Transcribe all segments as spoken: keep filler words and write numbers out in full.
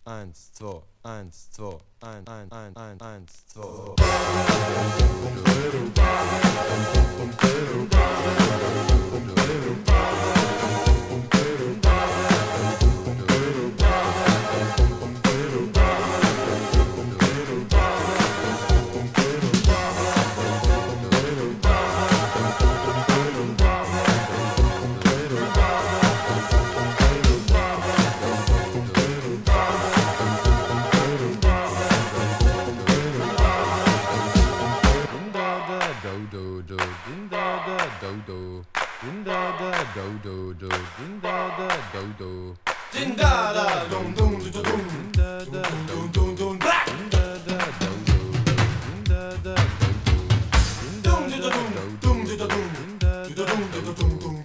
eins, zwei, eins, zwei, ein, ein, ein, ein, eins, zwei. Din da da dum dum dum dum dum dum dum black dum dum dum dum dum dum dum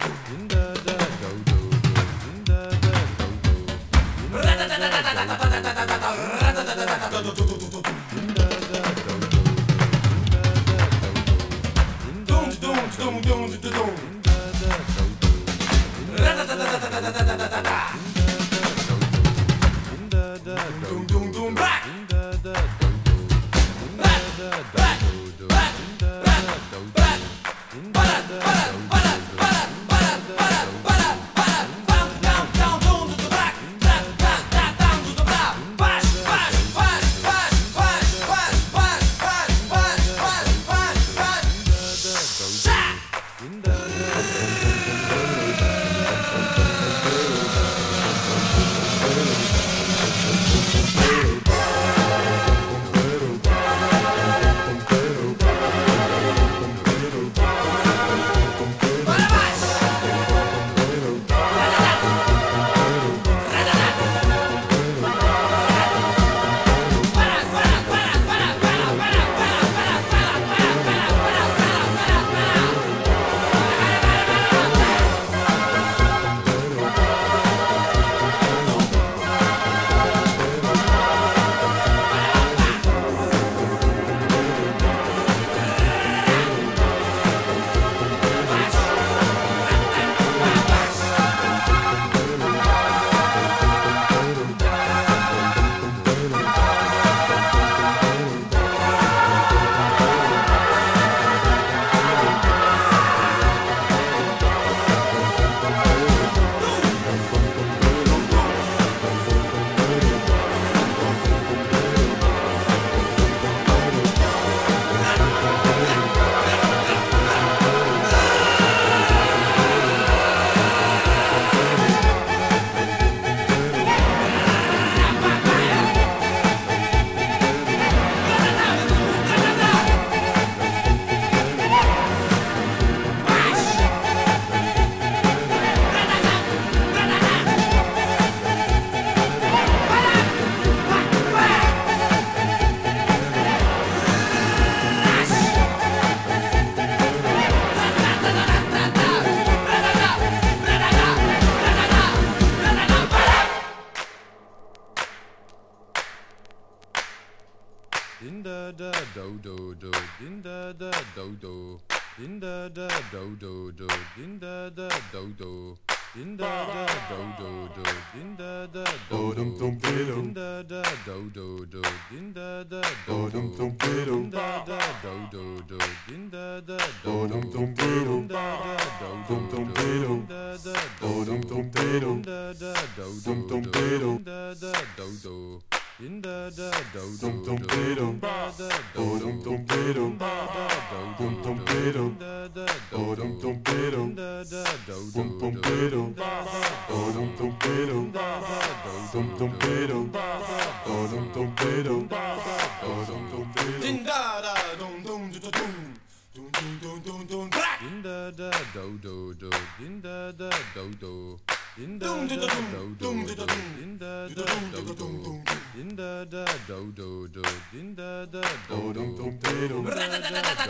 Din da da do do do, din da da do do, din da da do do do, din da da do do, din da da do do do, din da da do do, din da da do do do, din da da do do, din da da do do do, din da da do do, din da da do do do, din da da do do do, din da da do do do, din da da do do. In da da do dum dum dum da da do dum dum dum da da do dum dum da da do dum dum dum da da do dum dum dum da da do dum dum dum da da do dum dum dum da da do dum dum dum da da do dum dum dum din da da dum dum dum dum dum dum dum dum black din da da do do do din da da do do din da da do do do din da da do do din da da do do do din da da do dum dum dum da da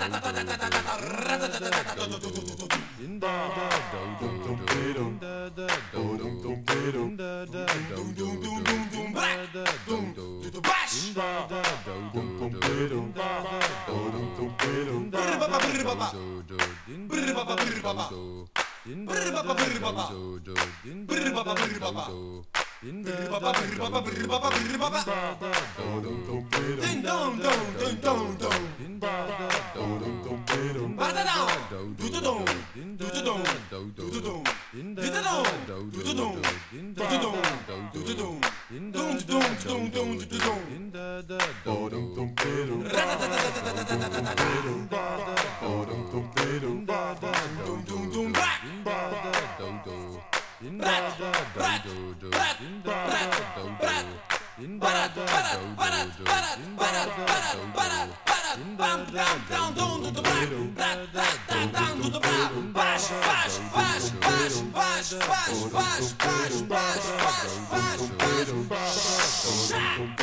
din da da do dum dum dum da da do dum dum dum da da do dum dum dum da da do do din da da do dum dum dum da da do dum dum dum da da do do din da da do do din da da do do do din da da do do din da da din dong dong din dong dong din da da ba da dong do do dong do do dong do do dong din da da do do dong din da da do do dong din da dong dong dong do do dong din da da do dong dong ra da da da da da da da da din da da do dong dong din da da dong dong dong din da da do do din da da do do din da da do do din da da do do din da da do do Bam bam down down to the back, that that that down to the back. Bash bash bash bash bash bash bash bash bash bash bash bash bash.